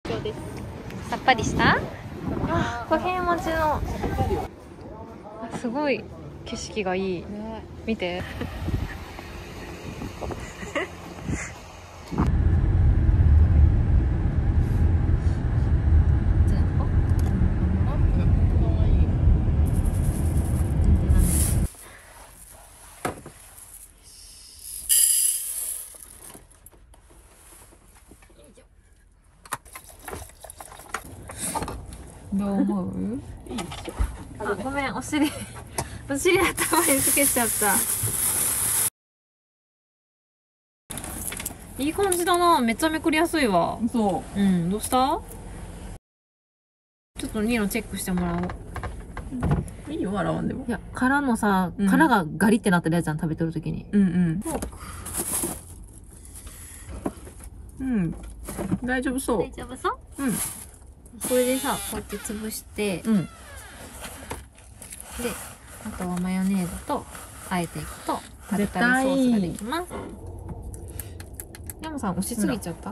さっぱりした？五平餅のすごい景色がいい、ね、見てどう思う？いいっしょ。あ、ごめん、お尻頭につけちゃった。いい感じだな。めっちゃめくりやすいわ。そう。うん、どうした？ちょっとニーノチェックしてもらおう。いいよ、洗わんでも。いや、殻のさ、殻がガリってなってるやつじゃん、食べとるときに。大丈夫そう。大丈夫そう？これでさ、こうやって潰して、で、あとはマヨネーズと、あえていくと、タルタルソースができます。山さん、押しすぎちゃった？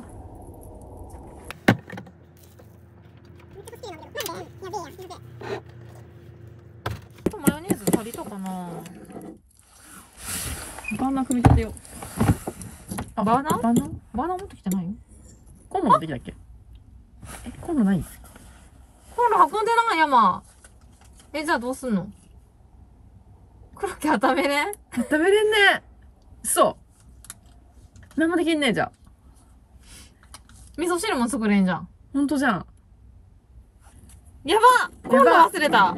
マヨネーズ足りたかな？バーナー組み立てよう。あ、バーナー持ってきてないよ。コンロ持ってきたっけ？コンロない？コンロ運んでない、山。じゃあどうすんの？コロッケ温めれん？温めれんね。そう。何もできんねえじゃん。味噌汁も作れんじゃん。ほんとじゃん。やば！コンロ忘れた。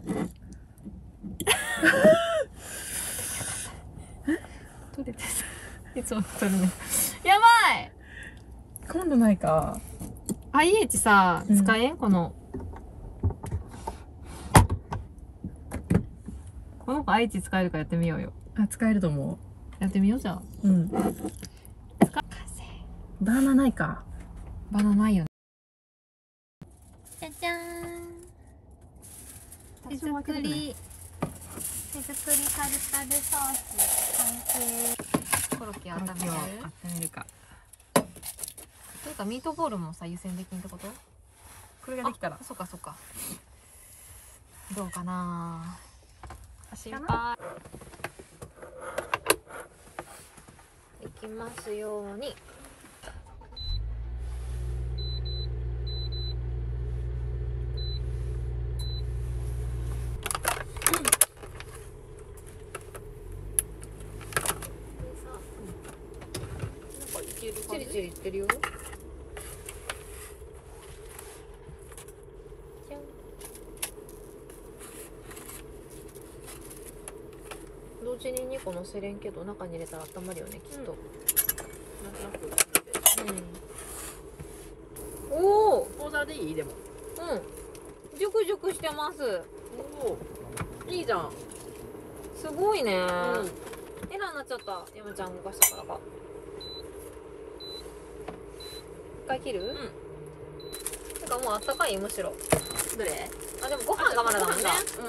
取れてた。いつも取るね。やばい！コンロないか。IH さ、使えん？この子 IH 使えるかやってみようよ。あ、使えると思う。やってみようじゃあ。バーナーないか。バーナーないよね。じゃじゃーん。手作りタルタルソース完成。コロッケ温める？温めるか。というかミートボールもさ、湯煎できんってこと？これができたら。そっかそっか。どうかな。心配。できますように。チリチリいってるよ。同時に2個乗せれんけど、中に入れたら温まるよね、きっと。なんとなく。おお。大皿でいい？でも。ジュクジュクしてます。おお。いいじゃん。すごいね。エラーになっちゃった。山ちゃん動かしたからか。一回切る？なんかもうあったかい？むしろ。どれ？あ、でもご飯がまだだもんね。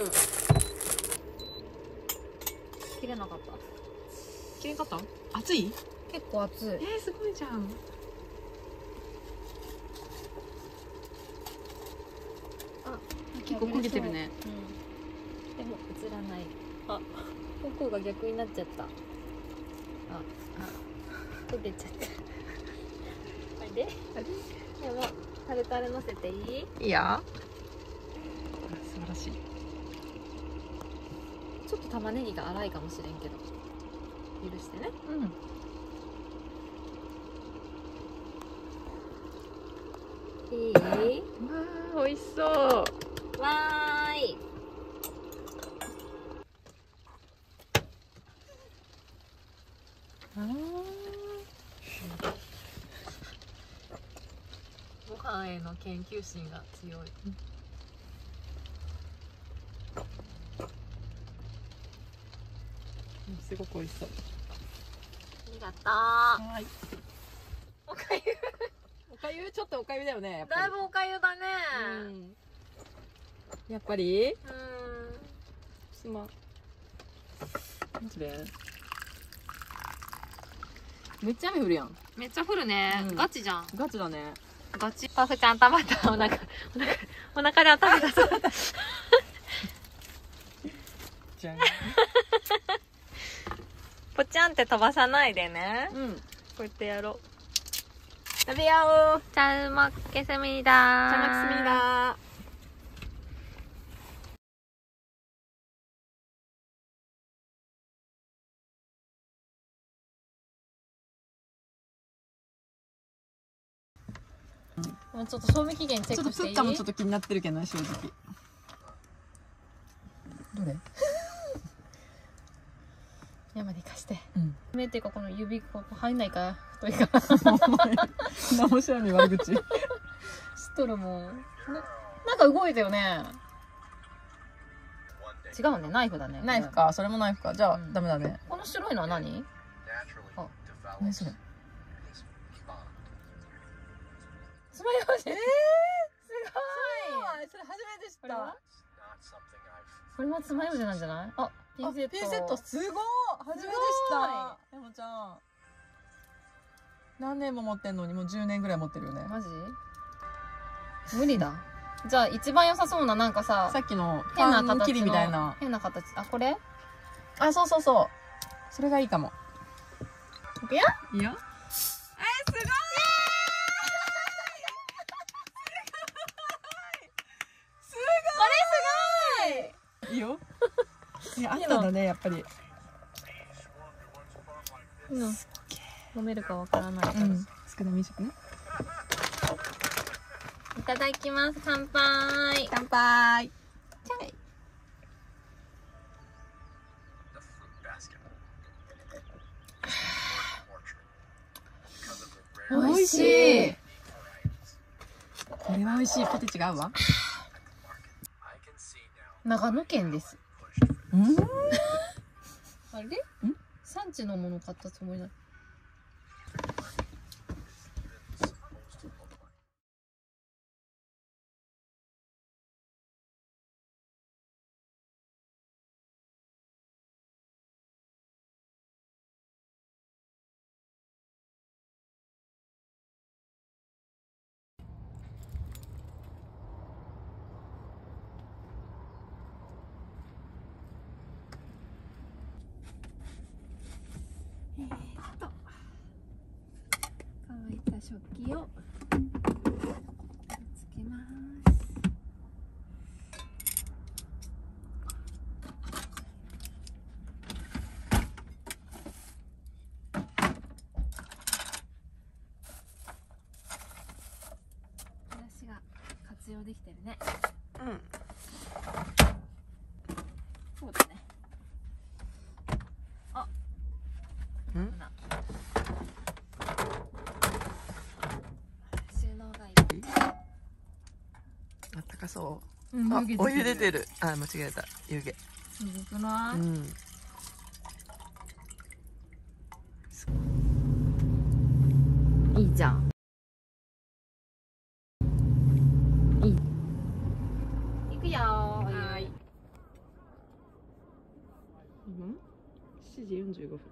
切れなかった。切れんかった？熱い？結構熱い。すごいじゃん。あ、結構焦げてるね。でも映らない。あ、方向が逆になっちゃった。焦げちゃった。あれ？でもタルタル乗せていい？いいよ。素晴らしい。ちょっと玉ねぎが粗いかもしれんけど許してね。いい？わー、美味しそう。わーい。ご飯への研究心が強い。すごく美味しそう。ありがとう。はい。おかゆ。おかゆ、ちょっとおかゆだよね。だいぶおかゆだね。やっぱり。すまん。マジで。めっちゃ雨降るやん。めっちゃ降るね。ガチじゃん。ガチだね。 ガチパフちゃんたまったお腹で頭がそうじゃん。 ぽちゃんって飛ばさないでね。 うん。 こうやってやろう。 食べよう。 잘 먹겠습니다. 잘 먹습니다. 뭐ちょっと賞味期限チェックしていい？ ちょっとプッカもちょっと気になってるけどね、正直。どれ？ 山で貸して。 うん。 目っていうかこの指ここ入んないから太いから。 何も知らんね悪口。 知っとるもん。なんか動いたよね。違うね、ナイフだね。 ナイフか、それもナイフか。じゃあ、 うん、 ダメだね。 この白いのは何？あ、 何それ？ つまようじ。すごい。 それ初めて知った。 これもつまようじなんじゃない？あ、ピンセット。 ピンセットすごい。初めて知った。エモちゃん。何年も持ってんのにもう10年ぐらい持ってるよね。 マジ？無理だ。じゃあ一番良さそうななんかさ、 さっきの変な形パン切りみたいな。 変な形。あ、これ？ あ、そうそうそう。それがいいかも。 いくよ。 いいよ。 すごい。 いいよ。あったんだね、やっぱり。 飲めるかわからないから。 少なめにしとくね。 いただきます。乾杯。 乾杯。 美味しい。 これは美味しい。ポテチが合うわ。 長野県です。 うん。 あれ？産地のもの買ったつもりだ。乾いた食器をつけます。ブラシが活用できてるね。 うん。 そうだね。あ、 うん。 収納がいい。 あったかそう。 うん、 あ、お湯出てる。あ、間違えた。湯気。 すごくない？いいじゃん。いい。行くよー。 はい。今7時45分。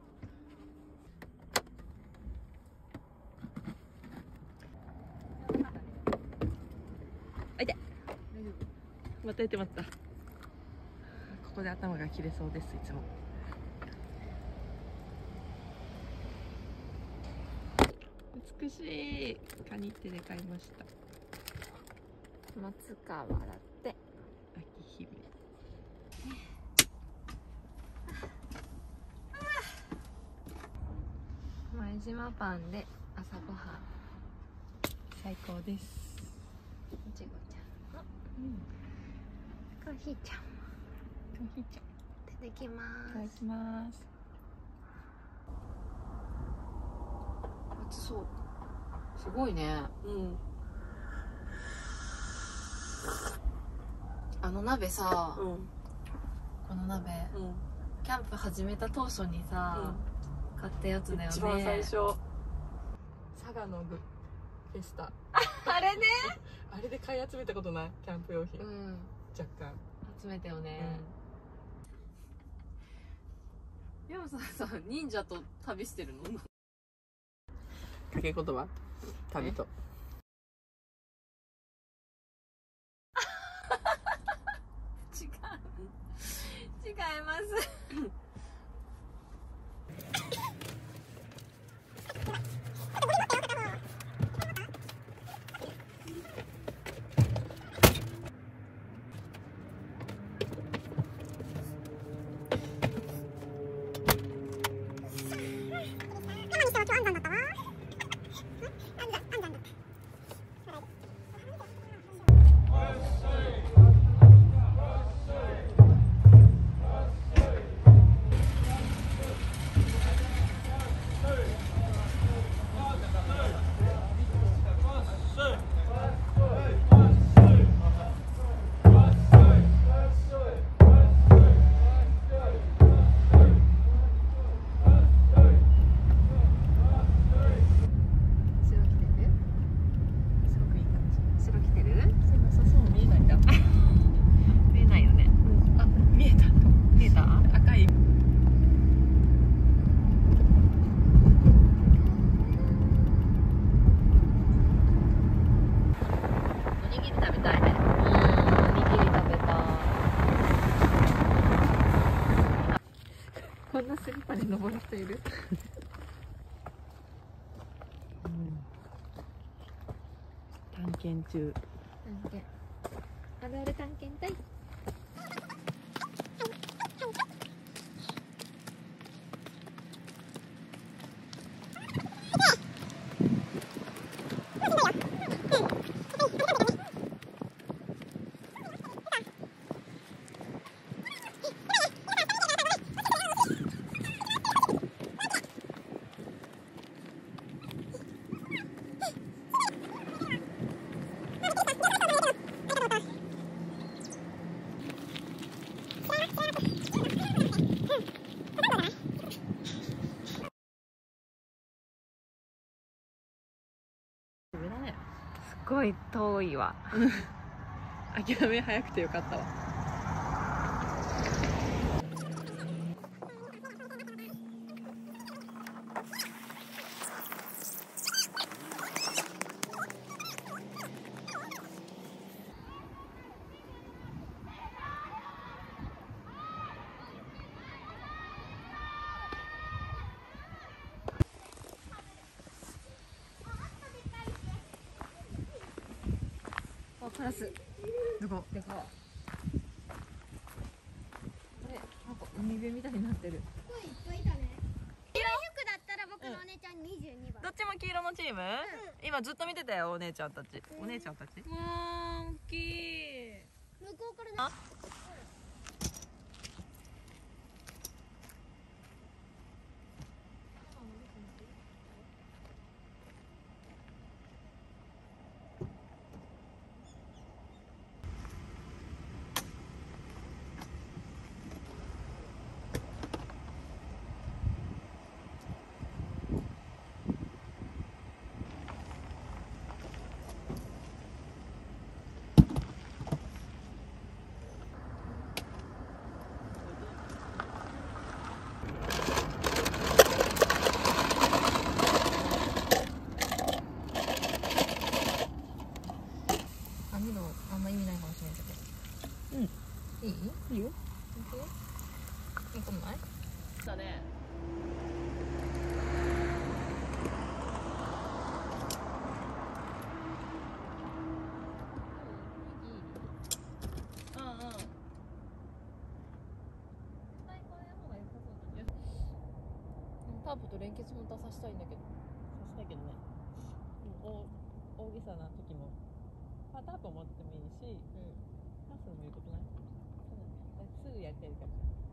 あいて。また待った。ここで頭が切れそうです。いつも。美しいカニってで買いました。 松川だって。 秋姫。 前島パンで朝ごはん。 最高です。 いちごちゃん。コーヒーちゃん。 コーヒーちゃん。 いただきます。 いただきます。 熱そう。すごいね。 うん。 あの鍋さ、 うん、 この鍋、 うん、 キャンプ始めた当初にさ、買ったやつだよね。 一番最初。佐賀のフェスタ。 あれね。 あれで買い集めたことない？キャンプ用品。若干。 集めたよね。でもさ、忍者と旅してるの？ 掛け言葉？旅と。 えます。こんなスリッパに登る人いる？ 探検中。 探検。あるある探検隊。すごい遠いわ。 諦め早くてよかったわ。 カラス。 どこ？ でか。これなんか海辺みたいになってる。 すごいいっぱいいたね。黄色い服だったら僕のお姉ちゃん22番。 どっちも黄色のチーム？今ずっと見てたよ、お姉ちゃんたち。お姉ちゃんたち？ 大きい。 向こうからね。あんま意味ないかもしれないけど。いい？いいよ。いいことない？ だね。 タープと連結も出させたいんだけど。 さしたいけどね。大げさな時もタープを持ってもいいし、パスもいいことない？すぐやりたいから。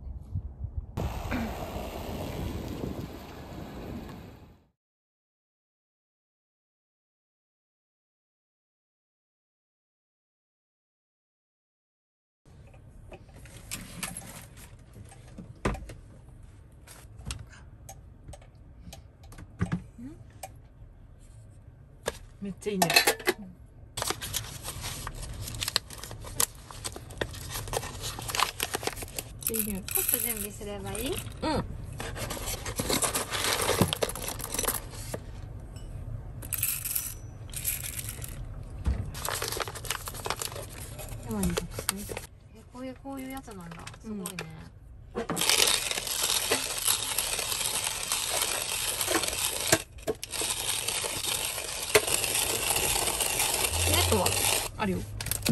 めっちゃいいね。 ちょっと準備すればいい？ うん。 山に隠す。こういうやつなんだ。すごいね。 ネットはあるよ。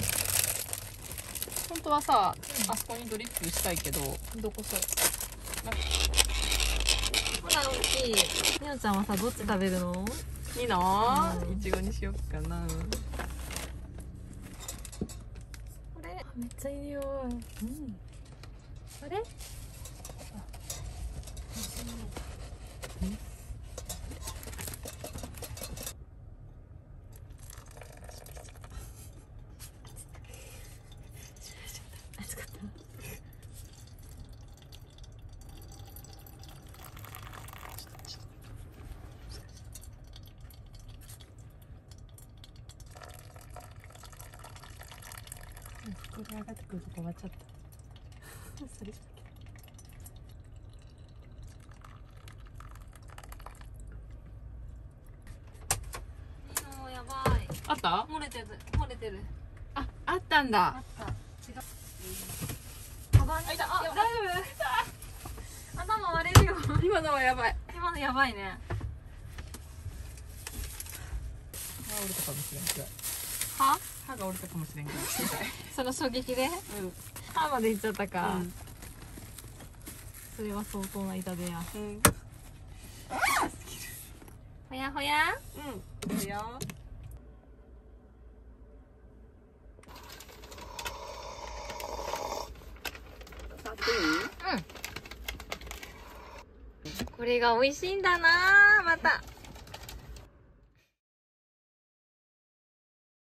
本当はさ、あそこにドリップしたいけど、 どこそなんかほら大きい。みおちゃんはさどっち食べるの？ いいなうんいちごにしよっかな。 これめっちゃいい匂い。あれ？暑かった。 これ上がってくると困っちゃった。それしかもうやばい。 あった？ 漏れてる。漏れてる。 あ、あったんだ。 あった。違う。カバンに。 あ、いた。 大丈夫？頭割れるよ。 今のはやばい。 今のやばいね。 歯折れたかもしれんけど。 は？ 歯が折れたかもしれんけど。 その衝撃で？ うん。 歯までいっちゃったか。 うん。 それは相当な痛手や。 うん。 ほやほや？ うん。いいよ。触っていい？ これが美味しいんだな。また。